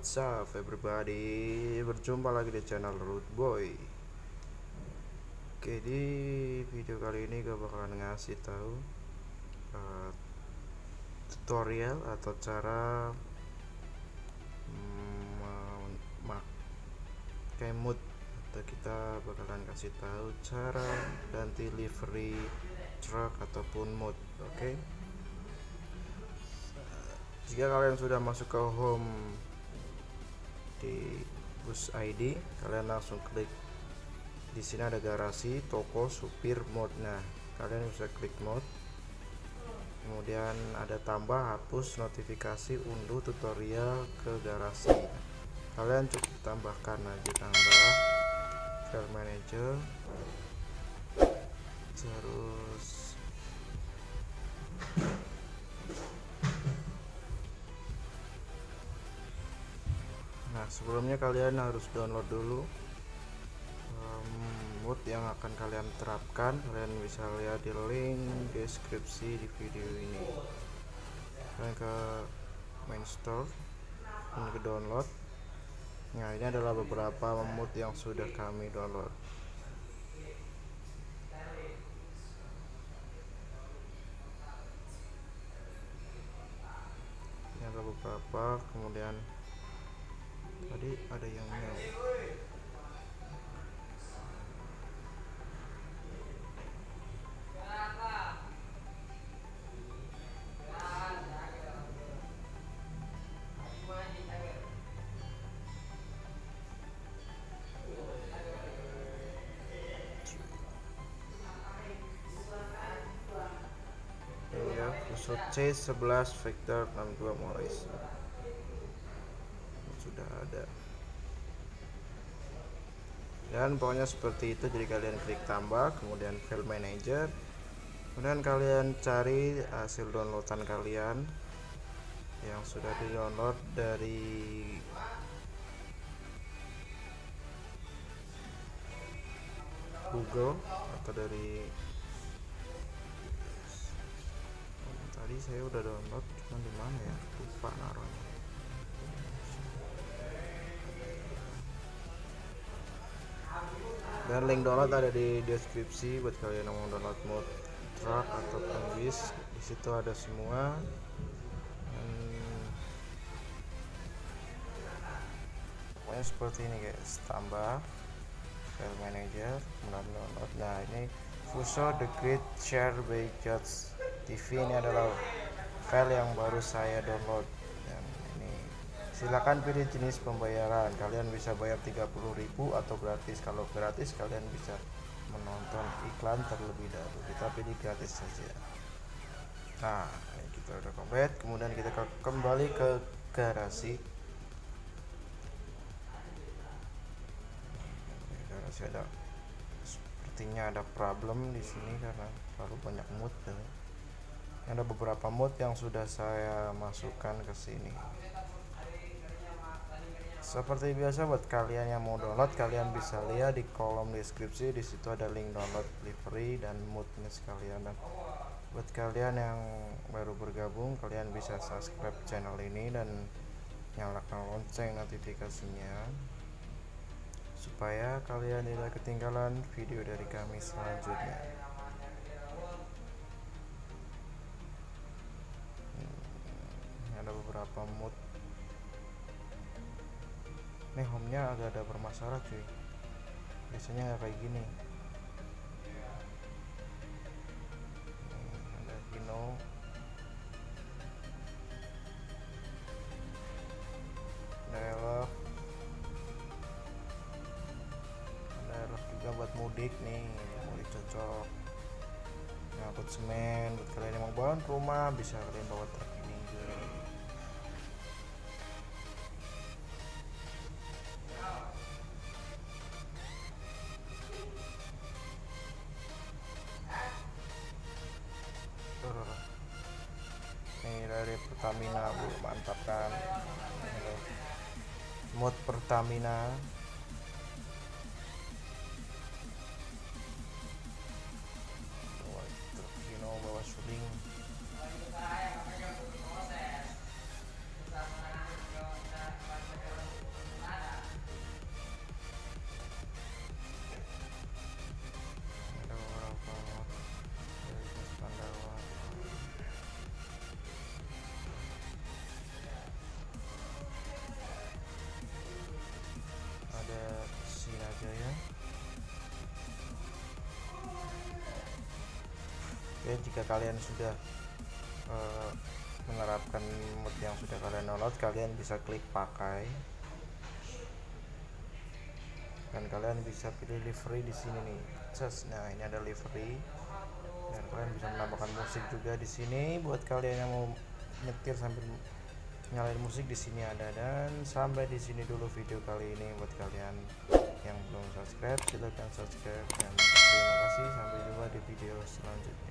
What's up everybody, berjumpa lagi di channel Root Boy. Oke, di video kali ini gue bakalan ngasih tahu tutorial atau cara memakai mood, atau kita bakalan kasih tahu cara ganti livery truck ataupun mood. Oke, jika kalian sudah masuk ke home di bus ID, kalian langsung klik di sini, ada garasi, toko, supir, mode. Nah, kalian bisa klik mode, kemudian ada tambah, hapus, notifikasi, unduh tutorial ke garasi. Kalian cukup tambahkan aja, tambah file manager, terus sebelumnya kalian harus download dulu mood yang akan kalian terapkan. Kalian bisa lihat di link deskripsi di video ini. Kalian ke main store dan ke download. Nah, ini adalah beberapa mood yang sudah kami download. Ini ada beberapa, kemudian tadi ada yang new. Fuso C11 Vector 62 Morris sudah ada, dan pokoknya seperti itu. Jadi kalian klik tambah, kemudian file manager, kemudian kalian cari hasil downloadan kalian yang sudah di download dari Google atau dari tadi saya udah download, cuman di mana ya, lupa naruhnya. Dan link download ada di deskripsi buat kalian yang mau download mood truck ataupun bis. Di situ ada semua. Pokoknya seperti ini guys, tambah file manager, kemudian download. Nah, ini Fuso The Great Share by Judge TV, ini adalah file yang baru saya download. Dan ini silakan pilih jenis pembayaran. Kalian bisa bayar 30.000 atau gratis. Kalau gratis kalian bisa menonton iklan terlebih dahulu. Kita pilih gratis saja. Nah, ini kita udah komplit. Kemudian kita kembali ke garasi. Garasi ada, sepertinya ada problem di sini karena terlalu banyak mood. Ada beberapa mood yang sudah saya masukkan ke sini. Seperti biasa, buat kalian yang mau download, kalian bisa lihat di kolom deskripsi. Di situ ada link download livery dan moodnya sekalian. Dan buat kalian yang baru bergabung, kalian bisa subscribe channel ini dan nyalakan lonceng notifikasinya supaya kalian tidak ketinggalan video dari kami selanjutnya. Ada beberapa mood. Nih, home-nya agak ada bermasalah cuy, biasanya nggak kayak gini. Ada Hino, ada Elf juga buat mudik nih, mudik cocok. Ngangkut semen, buat kalian yang mau bangun rumah bisa kalian bawa truk ini juga. Ini dari Pertamina bu, mantap kan, mod Pertamina. Bawa suling. Jadi jika kalian sudah menerapkan mood yang sudah kalian download, kalian bisa klik pakai dan kalian bisa pilih livery di sini nih. Nah, ini ada livery dan kalian bisa menambahkan musik juga di sini buat kalian yang mau nyetir sambil nyalain musik. Di sini ada. Dan sampai di sini dulu video kali ini. Buat kalian yang belum subscribe, silahkan subscribe dan terima kasih. Sampai jumpa di video selanjutnya.